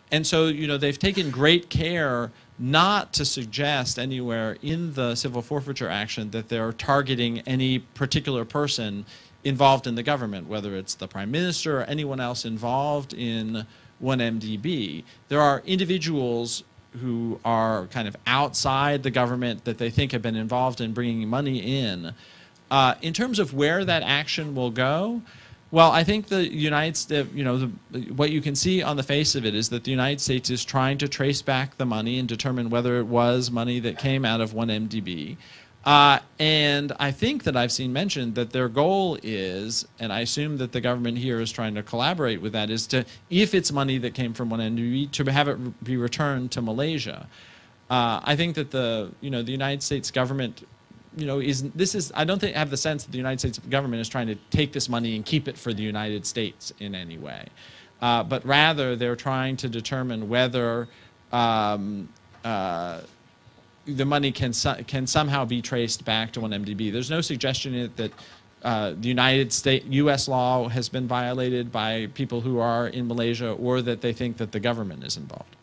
And so, you know, they've taken great care not to suggest anywhere in the civil forfeiture action that they're targeting any particular person involved in the government, whether it's the prime minister or anyone else involved in 1MDB. There are individuals who are kind of outside the government that they think have been involved in bringing money in. In terms of where that action will go, well, I think the United States, you know, what you can see on the face of it is that the United States is trying to trace back the money and determine whether it was money that came out of 1MDB. And I think that I've seen mentioned that their goal is, and I assume that the government here is trying to collaborate with that, is to, if it's money that came from 1MDB, to have it be returned to Malaysia. I think that the United States government, you know, I don't think I have the sense that the United States government is trying to take this money and keep it for the United States in any way. But rather, they're trying to determine whether the money can somehow be traced back to 1MDB. There's no suggestion in it that the U.S. law has been violated by people who are in Malaysia, or that they think that the government is involved.